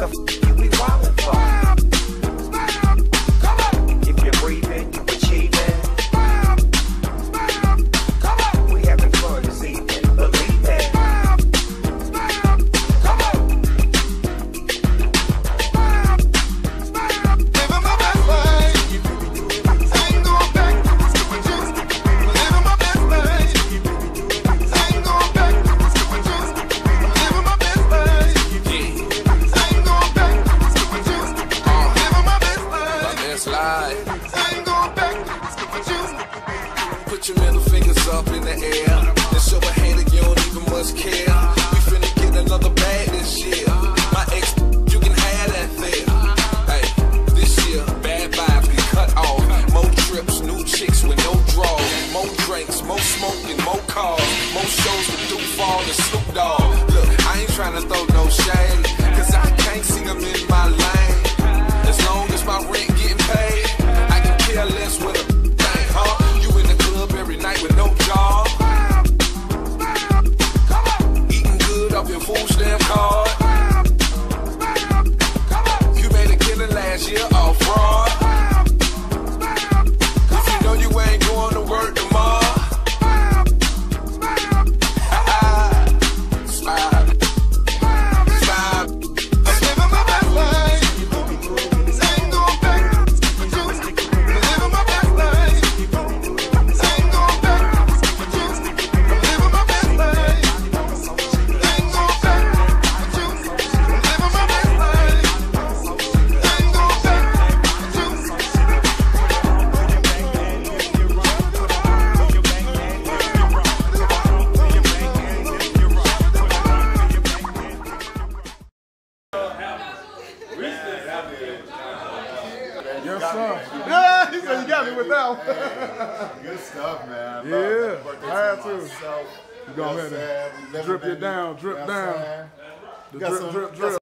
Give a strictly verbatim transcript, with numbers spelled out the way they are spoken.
the f you be wildin' for? If you're breathing, you achieving. We having fun this evening, believe me. Put your middle fingers up in the air and show a hater you don't even much care. We finna get another bag this year. My ex, you can have that there. Hey, this year, bad vibes get cut off. More trips, new chicks with no draws. More drinks, more smoking, more cars. More shows with Dufall and Snoop Dogg. Look, I ain't trying to throw no shade, cause I can't see them in my lane. As long as my rent getting paid, I can care less with a thing, huh? Every night with no job, eating good off your food stamp card. You made a killing last year off fraud. If you know you ain't going to work tomorrow, smile, smile. I'm living my best life. Ain't going back. I'm living my best life. Yes, sir. Yeah, he said you got me with that one. Good stuff, man. I Yeah, love I had to. Myself. You go ahead and drip it down, drip down. The drip, drip, drip.